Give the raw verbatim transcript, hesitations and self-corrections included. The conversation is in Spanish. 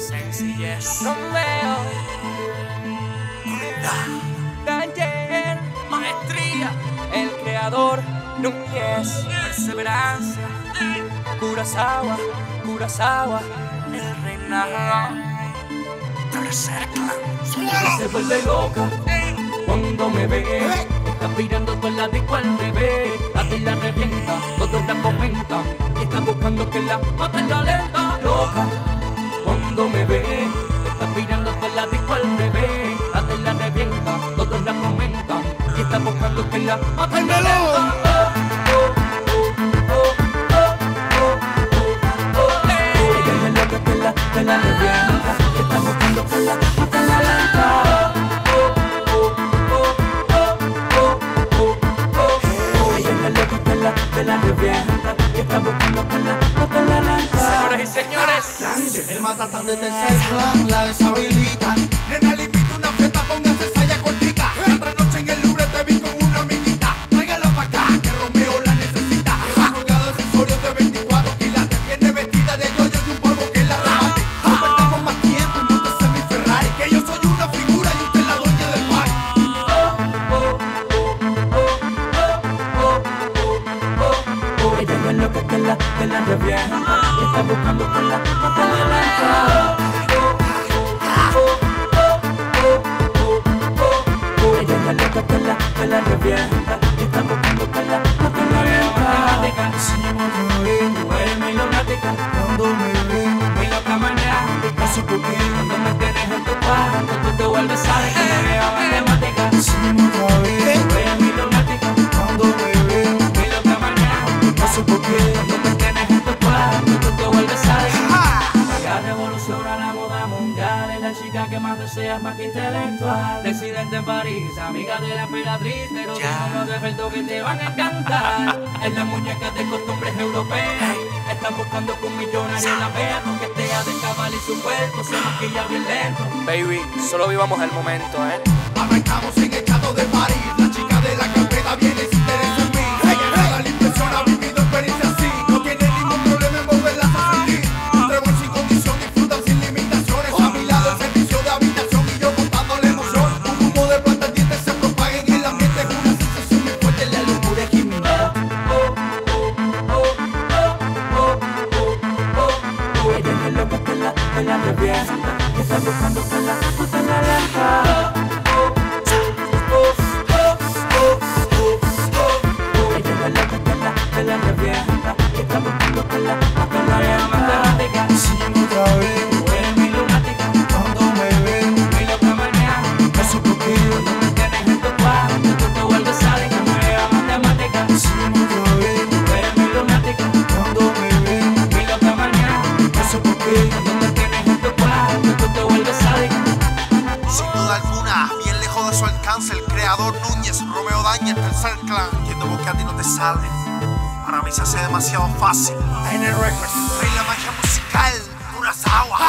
Sencillez. Romeo. Daniel. Maestría. El creador. Núñez. Perseverancia. Kurosawa. Kurosawa. El reinado. Tercer clan. Se vuelve loca cuando me ve. Está mirando por la disco al bebé. A ti la revienta, todos la comentan. Y está buscando que la maten la lenta. Loca cuando me ve. Está mirando por la disco al bebé. A ti la revienta, todos la comentan. Y está buscando que la maten la lenta. Ella es loca que la, que la revienta. Está buscando que la maten la lenta. De la revienta, que está buscando con la bota en la lanza. Señoras y señores, el matatán de tercer clan la deshabilita. Nena, le invito una fiesta, póngase saya cortica. La otra noche en el Louvre te vi con una amiguita. Tráigala pa' acá, que Romeo la necesita. Ha colgado accesorios de veinticuatro quilates. Viene vestida de yoyo y un polvo que la remate. No perdamos más tiempo y móntese mi Ferrari. Que yo soy una figura y usted la dueña del party. Ella es loca que la, que la revienta. Y está buscando con la bota en la lanza. Ella es loca que la, que la revienta. Y está buscando con la bota en la lanza. Tú eres muy lunática Cuando me ve, muy loca manera. no sé por qué. Cuando me tienes en tu cuarto, tú te vuelves sabes que me veo matemática. Decime otra vez. Tú eres muy lunática Cuando me ve, muy loca manera. no sé por qué. Cuando me tienes en tu cuarto, tú te vuelves sabes. Ella revoluciona la moda mundial. Es la chica que más deseas, más que intelectual. Residente en París, amiga de la emperatriz. Pero tengo unos defectos que te van a encantar. Es la muñeca de costumbres europeas. Están buscando que un millonario la vea. Aunque esté de cabal y su cuerpo se maquilla bien lento. Baby, solo vivamos el momento, eh. Arrancamos en el chato de París. La chica de la carpeta viene y se interesa en mí. Ella nada le impresiona, ha vivido experiencia así. No tiene ningún problema en volverla a sentir. Entrego sin condición, disfrutan sin limitaciones. A mi lado el servicio de habitación y yo contando la emoción. Un humo de planta al diente se propaga en el ambiente. Es una sensación muy fuerte, la locura es criminal. Ella es loca que la, que la revienta. Que está buscando que la bota en la lanza. Ella es loca que la, que la revienta. Que está buscando que la bota en la lanza. Decime otra vez. Tú eres mi lunática Cuando me ve, muy loca manera. no sé por qué. Cuando me tienes en tu cuarto, tú te vuelves sabes que me veo matemática. Decime otra vez. Tú eres mi lunática Cuando me ve, muy loca manera. no sé por qué. Cuando me tienes en tu cuarto, tú te vuelves sabes. Sin duda alguna, bien lejos de su alcance, el creador Núñez, Romeo Dañez, tercer clan. Entiendo por qué a ti no te sale. Para mí se hace demasiado fácil. En el record. Rey la magia musical, Kurosawa.